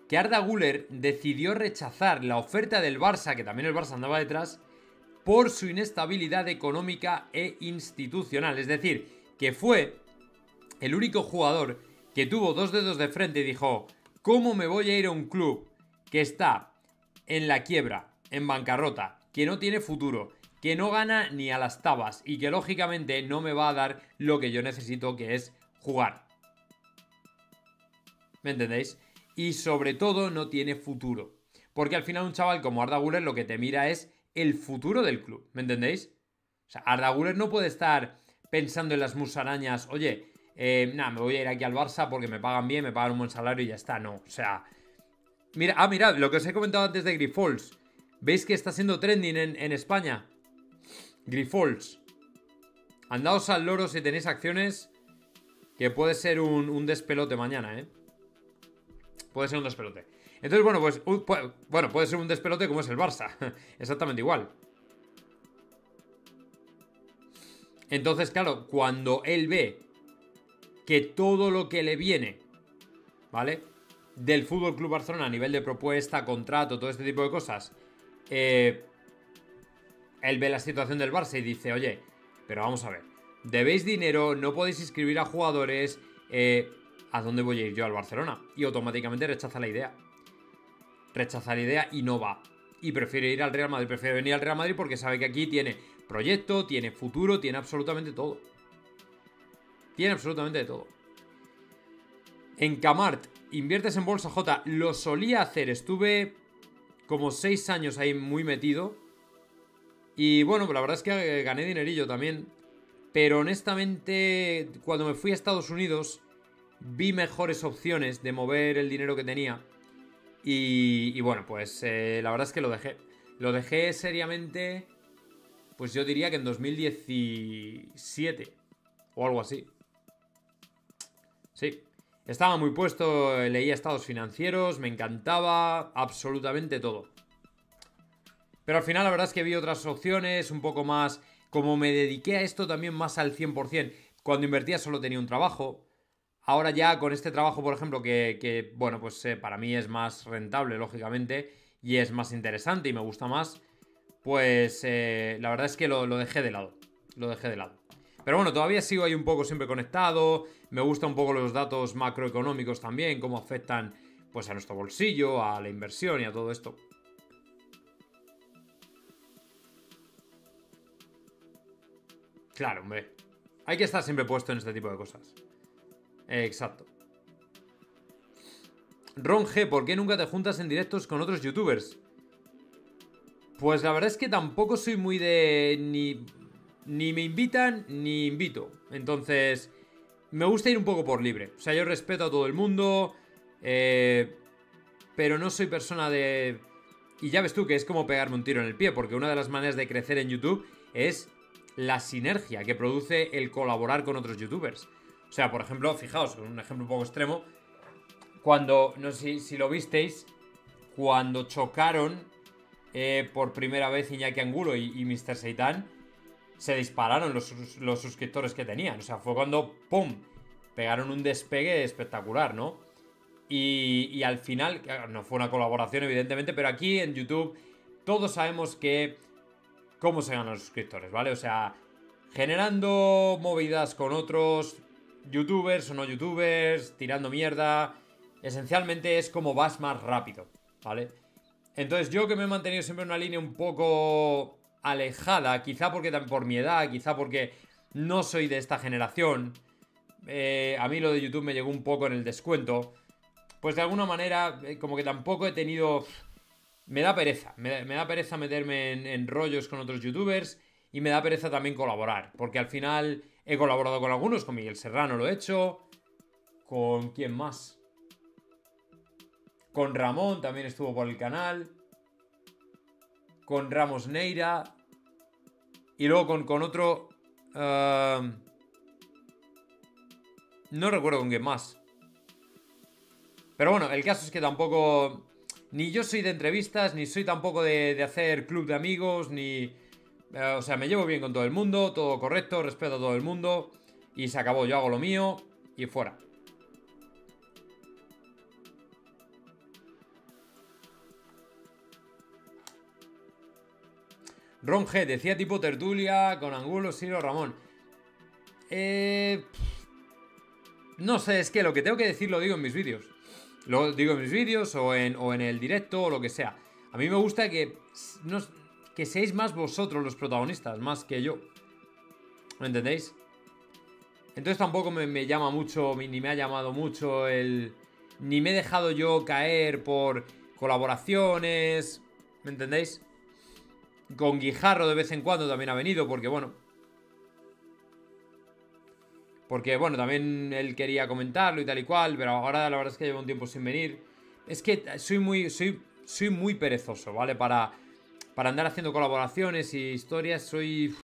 que Arda Güler decidió rechazar la oferta del Barça, que también el Barça andaba detrás, por su inestabilidad económica e institucional. Es decir, que fue el único jugador que tuvo dos dedos de frente y dijo: ¿cómo me voy a ir a un club que está en la quiebra, en bancarrota, que no tiene futuro, que no gana ni a las tabas y que lógicamente no me va a dar lo que yo necesito, que es jugar? ¿Me entendéis? Y sobre todo no tiene futuro. Porque al final un chaval como Arda Güler lo que te mira es el futuro del club. ¿Me entendéis? O sea, Arda Güler no puede estar pensando en las musarañas. Oye, me voy a ir aquí al Barça porque me pagan bien, me pagan un buen salario y ya está. No, o sea... mirad, lo que os he comentado antes de Grifols. ¿Veis que está siendo trending en España? Grifols. Andaos al loro si tenéis acciones, que puede ser un despelote mañana, ¿eh? Puede ser un despelote. Entonces, bueno, pues... puede ser un despelote como es el Barça. Exactamente igual. Entonces, claro, cuando él ve que todo lo que le viene, ¿vale?, del Fútbol Club Barcelona a nivel de propuesta, contrato, todo este tipo de cosas, él ve la situación del Barça y dice: oye, pero vamos a ver, debéis dinero, no podéis inscribir a jugadores, ¿a dónde voy a ir yo? Al Barcelona. Y automáticamente rechaza la idea. Rechaza la idea y no va. Y prefiere ir al Real Madrid, prefiere venir al Real Madrid porque sabe que aquí tiene proyecto, tiene futuro, tiene absolutamente todo. Tiene absolutamente de todo. En Camart, inviertes en bolsa, J. Lo solía hacer, estuve como 6 años ahí muy metido. Y bueno, la verdad es que gané dinerillo también. Pero honestamente, cuando me fui a Estados Unidos, vi mejores opciones de mover el dinero que tenía. Y bueno, pues la verdad es que lo dejé. Lo dejé seriamente, pues yo diría que en 2017 o algo así. Sí. Estaba muy puesto, leía estados financieros, me encantaba absolutamente todo. Pero al final la verdad es que vi otras opciones, un poco más... Como me dediqué a esto también más al 100%, cuando invertía solo tenía un trabajo. Ahora ya con este trabajo, por ejemplo, que bueno, pues para mí es más rentable, lógicamente, y es más interesante y me gusta más, pues la verdad es que lo dejé de lado. Lo dejé de lado. Pero bueno, todavía sigo ahí un poco siempre conectado. Me gustan un poco los datos macroeconómicos también, cómo afectan pues a nuestro bolsillo, a la inversión y a todo esto. Claro, hombre. Hay que estar siempre puesto en este tipo de cosas. Exacto. Ron G, ¿por qué nunca te juntas en directos con otros youtubers? Pues la verdad es que tampoco soy muy de... Ni me invitan, ni invito. Entonces, me gusta ir un poco por libre. O sea, yo respeto a todo el mundo, pero no soy persona de... Y ya ves tú que es como pegarme un tiro en el pie, porque una de las maneras de crecer en YouTube es la sinergia que produce el colaborar con otros youtubers. O sea, por ejemplo, fijaos, un ejemplo un poco extremo, cuando, no sé si lo visteis, cuando chocaron por primera vez Iñaki Angulo y Mr. Seitan, se dispararon los suscriptores que tenían. O sea, fue cuando, ¡pum!, pegaron un despegue espectacular, ¿no? Y al final, no fue una colaboración evidentemente, pero aquí en YouTube todos sabemos que cómo se ganan los suscriptores, ¿vale? O sea, generando movidas con otros youtubers o no youtubers, tirando mierda. Esencialmente es como vas más rápido, ¿vale? Entonces yo que me he mantenido siempre en una línea un poco alejada, quizá porque por mi edad, quizá porque no soy de esta generación, a mí lo de YouTube me llegó un poco en el descuento, pues de alguna manera como que tampoco he tenido... Me da pereza, me da pereza meterme en rollos con otros youtubers y me da pereza también colaborar, porque al final he colaborado con algunos, con Miguel Serrano lo he hecho, ¿con quién más? Con Ramón también estuvo por el canal, con Ramos Neira y luego con otro... no recuerdo con quién más. Pero bueno, el caso es que tampoco... Ni yo soy de entrevistas, ni soy tampoco de hacer club de amigos, ni... o sea, me llevo bien con todo el mundo, todo correcto, respeto a todo el mundo. Y se acabó, yo hago lo mío y fuera. Ron G decía tipo tertulia con Angulo, Siro, Ramón. No sé, es que lo que tengo que decir lo digo en mis vídeos. Lo digo en mis vídeos o en el directo o lo que sea. A mí me gusta que seáis más vosotros los protagonistas, más que yo. ¿Me entendéis? Entonces tampoco me llama mucho, ni me ha llamado mucho ni me he dejado yo caer por colaboraciones. ¿Me entendéis? Con Guijarro de vez en cuando también ha venido, porque bueno. Porque bueno, también él quería comentarlo y tal y cual, pero ahora la verdad es que llevo un tiempo sin venir. Es que soy muy perezoso, ¿vale? Para andar haciendo colaboraciones y historias, soy